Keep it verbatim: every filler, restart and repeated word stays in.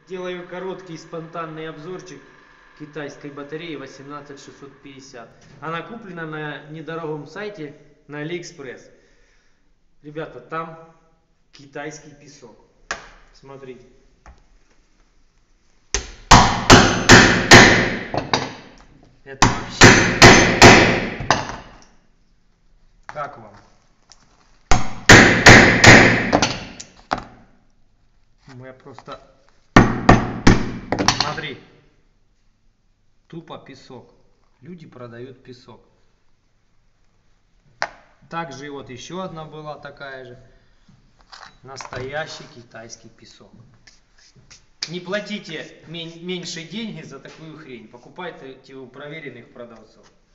Делаю короткий спонтанный обзорчик китайской батареи восемнадцать шестьсот пятьдесят. Она куплена на недорогом сайте на Алиэкспресс. Ребята, там китайский песок. Смотрите. Это вообще... Как вам? Я просто... Смотри. Тупо песок. Люди продают песок. Также вот еще одна была такая же. Настоящий китайский песок. Не платите меньше деньги за такую хрень. Покупайте у проверенных продавцов.